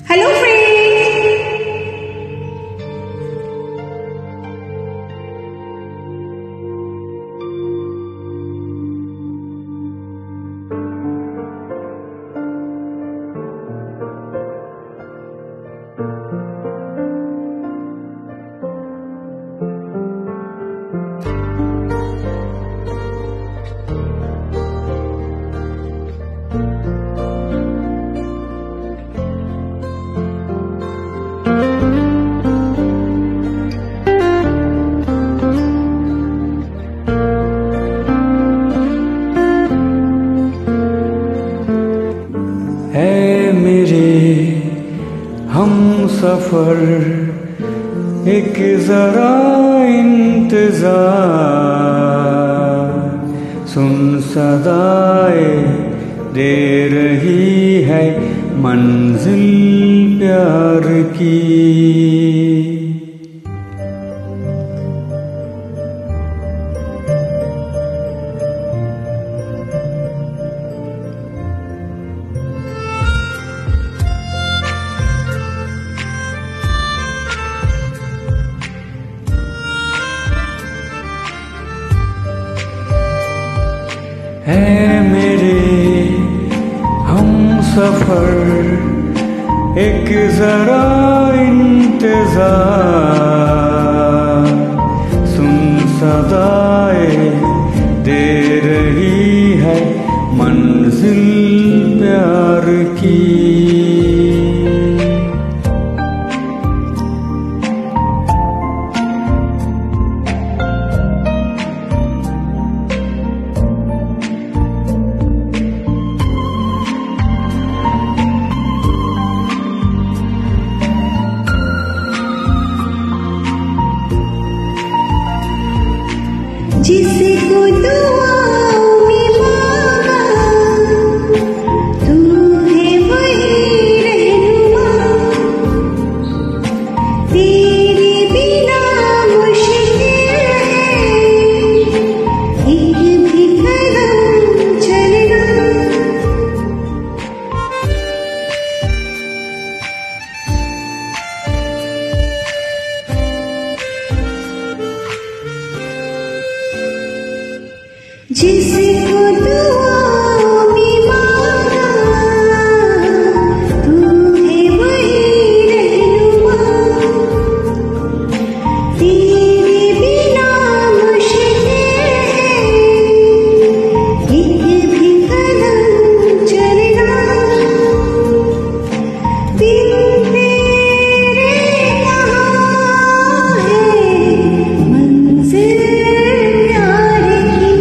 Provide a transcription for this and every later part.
Hello friends, है मेरे हम सफर एक जरा इंतजार, सुन सदाए दे रही है मंजिल प्यार की। है मेरे हम सफर एक जरा इंतजार, सुन सदाए दे रही है मंजिल प्यार की। जिसको दुआओं में मांगा तू है वही रहनुमा, तेरे बिना मुश्किल है एक भी कदम चलना। जिसको दुआओं में मांगा तू है वही रहनुमा, तेरे बिना मुश्किल है एक भी कदम चलना। बिन तेरे कहाँ है मंजिल प्यार की।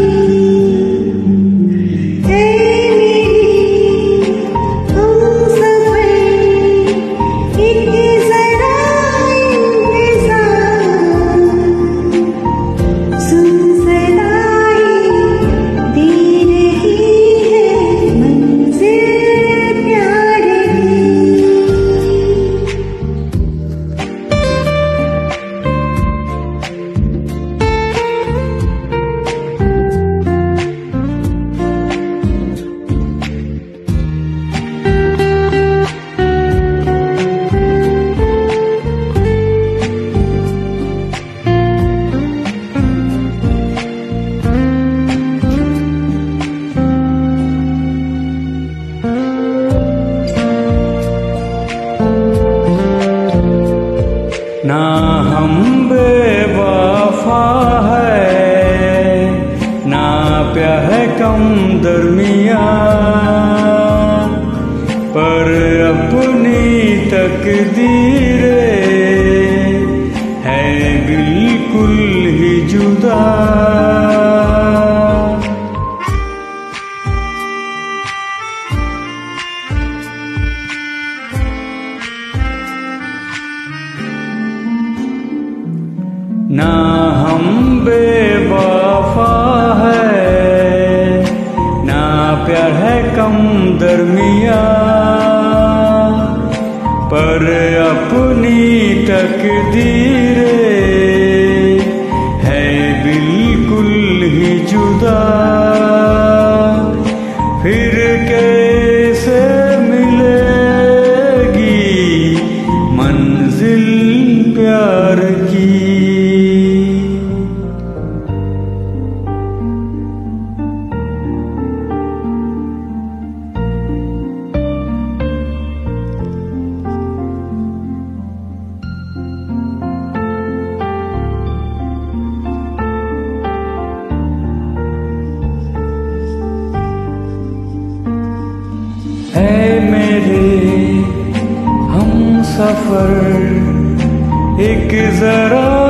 ना हम बेवफा है ना प्यार है कम दरमिया, पर अपनी तकदीरें है बिल्कुल ही जुदा। ना हम बेवफा है ना प्यार है कम दरमिया, पर अपनी तकदीरें है बिल्कुल ही जुदा। फिर कैसे मिलेगी सफर एक जरा